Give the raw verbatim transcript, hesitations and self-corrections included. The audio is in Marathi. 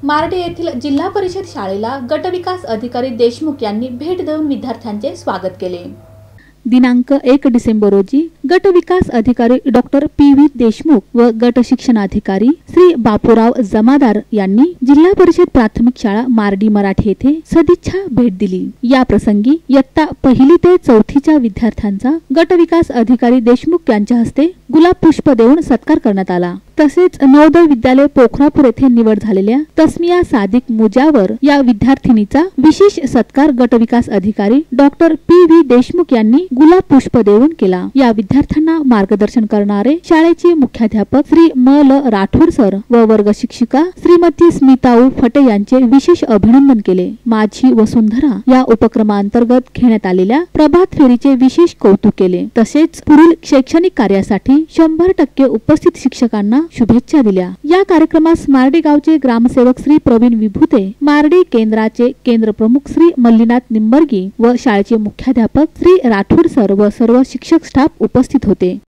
मार्डी येथील जिल्हा परिषद शाळेला गटविकास अधिकारी देशमुख यांनी भेट देऊन विद्यार्थ्यांचे स्वागत केले। दिनांक एक डिसेंबर रोजी गट विकास अधिकारी डॉक्टर पी व्ही देशमुख व गट शिक्षणाधिकारी श्री बापूराव जमादार यांनी जिल्हा परिषद प्राथमिक शाळा मार्डी मराठी येथे सदिच्छा भेट दिली। या प्रसंगी इयत्ता पहिली ते चौथीच्या विद्यार्थ्यांचा गट विकास अधिकारी देशमुख यांच्या हस्ते गुलाब पुष्प देऊन सत्कार करण्यात आला। तसेच नवोदय विद्यालय पोखरापूर येथे निवड झालेल्या तस्मिया सादिक मुजावर या विद्यार्थिनीचा विशेष सत्कार गट विकास अधिकारी डॉक्टर पी व्ही देशमुख यांनी गुलाब पुष्प देऊन केला। या विद्यार्थ्यांना मार्गदर्शन करणारे शाळेचे मुख्याध्यापक श्री म ल राठोड सर व वर्ग शिक्षिका श्रीमती स्मिताऊ फटे यांचे विशेष अभिनंदन केले। माझी वसुंधरा या उपक्रमांतर्गत घेण्यात आलेल्या प्रभात फेरीचे विशेष कौतुक केले। तसेच पुढील शैक्षणिक कार्यासाठी शंभर टक्के उपस्थित शिक्षकांना शुभेच्छा दिल्या। या कार्यक्रमास मार्डी गावचे ग्रामसेवक श्री प्रवीण विभूते, मार्डी केंद्राचे केंद्र प्रमुख श्री मल्लीनाथ निंबर्गी व शाळेचे मुख्याध्यापक श्री राठोड सर व सर्व शिक्षक स्टाफ उपस्थित होते।